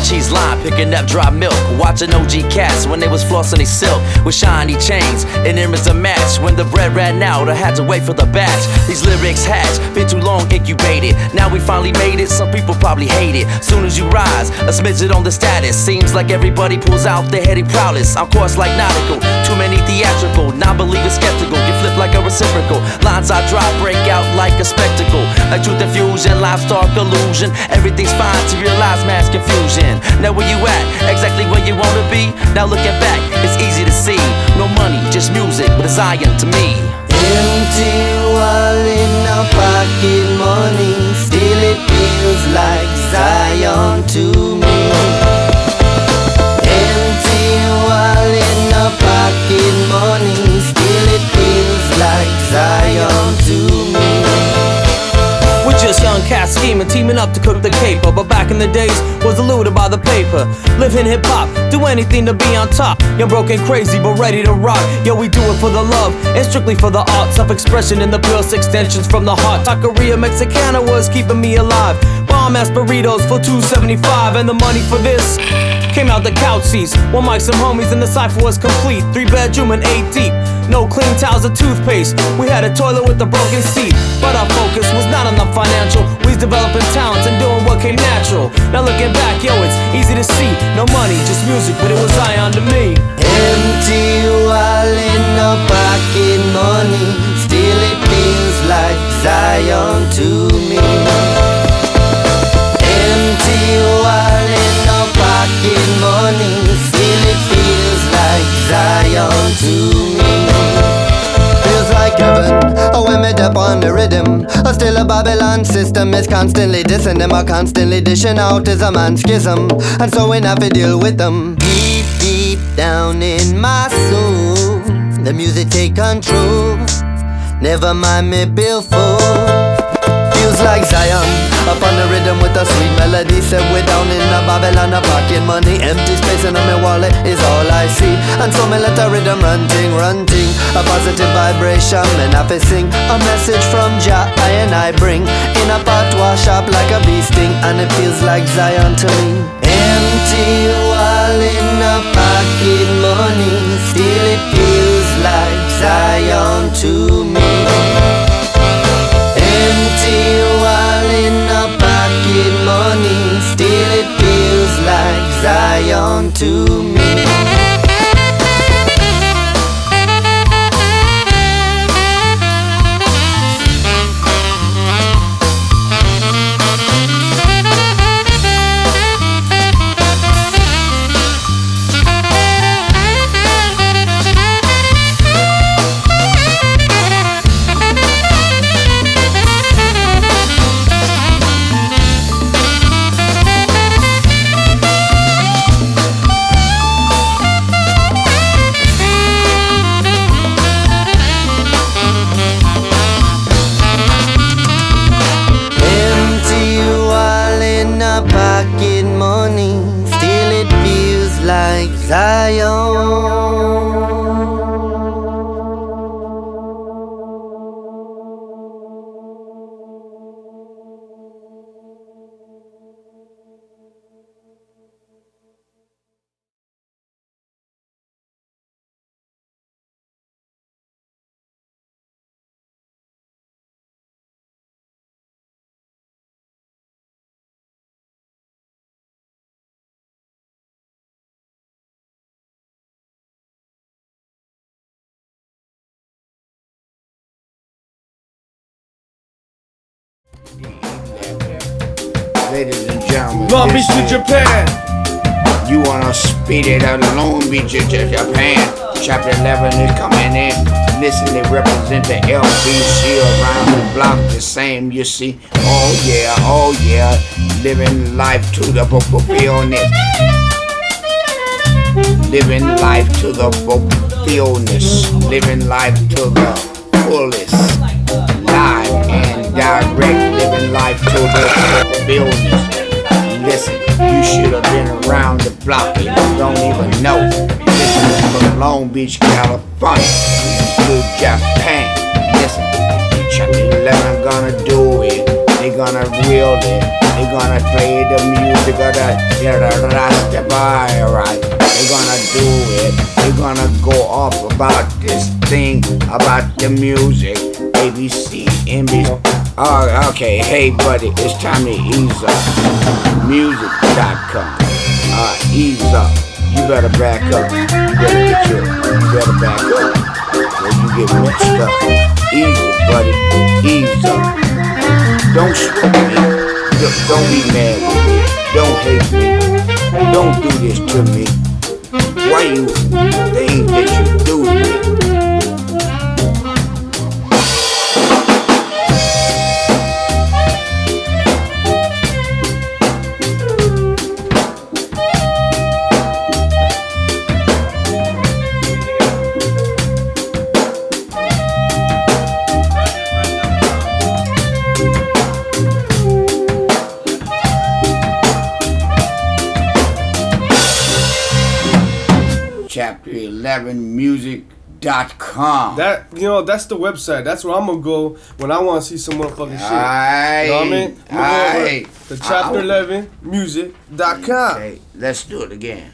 cheese line, picking up dry milk, watching OG cats when they was flossing they silk with shiny chains and earrings to match. When the bread ran out, I had to wait for the batch. These lyrics hatch, been too long incubated. Now we finally made it, some people probably hate it. Soon as you rise, a smidget on the status. Seems like everybody pulls out their heady prowess. I'm course like nautical, too many theatrical. Non-believer skeptical, get flipped like a reciprocal. Lines I drop break out like a spectacle. Like truth infusion, livestock illusion. Everything's fine to realize mass confusion. Now where you at? Exactly where you wanna be? Now looking back, it's easy to see. No money, just music, but a Zion to me. Empty wallet, no pocket money. Still it feels like Zion to me. Empty wallet, no pocket money. Still it feels like Zion to me. We're just young cats scheming, teaming up to cook the caper. But back in the days, was eluded by the paper. Living hip-hop, do anything to be on top. Young, broken, crazy, but ready to rock. Yo, we do it for the love, and strictly for the art. Self-expression in the purest extensions from the heart. Taqueria Mexicana was keeping me alive. Bomb-ass burritos for $2.75. And the money for this came out the couch seats. One mic, some homies, and the cypher was complete. 3-bedroom and 8 deep. No clean towels or toothpaste. We had a toilet with a broken seat. But our focus was not on the financial. We was developing talents and doing what came natural. Now looking back, yo, it's easy to see. No money, just music, but it was Zion to me. Empty wallet, no pocket money. Still it feels like Zion to me. Empty wallet, no pocket money. Still it feels like Zion to me. Feels like heaven, when me dip on the rhythm. Still a Babylon system is constantly dissing them. Constantly dishing out is a man's schism. And so we have to deal with them. Deep, deep down in my soul, the music take control. Never mind me before. Feels like Zion, up on the rhythm with a sweet melody. Said we're down in the Babylon, a pocket money. Empty space in my wallet is all I see. And so me let the rhythm run ting. A positive vibration, and I sing a message from Jah I bring. In a pot wash up like a bee sting, and it feels like Zion to me. Empty wallet, no pocket money. Still it feels like Zion to me. Empty wallet, no pocket money. Still it feels like Zion to me. Pocket money, still it feels like Zion. Ladies and gentlemen, Long Beach to Japan. You wanna speed it out of Long Beach to Japan. Chapter 11 is coming in. Listen, they represent the LBC around the block, the same, you see. Oh yeah, living life to the fulfillment. Living life to the fulfillment. Living life to the fullest. Live and direct, living life to the fulfillment. Listen, you should have been around the block and you don't even know. Listen, from Long Beach, California to Japan. Listen, chapter 11 gonna do it. They gonna wield it. They gonna play the music of the Rastafari, right? They gonna do it. They gonna go off about this thing, about the music. ABC, NBC. Oh, okay. Hey, buddy, it's time to ease up. Music.com. Ease up. You better back up. You better back up. Or you get mixed up. Easy, buddy. Ease up. Don't smoke me. Don't be mad with me. Don't hate me. Don't do this to me. Why you think that you do to me? Chapter11music.com. That, you know, that's the website. That's where I'm gonna go when I want to see some motherfucking shit. You know what I mean? I'm gonna go over to chapter11music.com. Okay, let's do it again.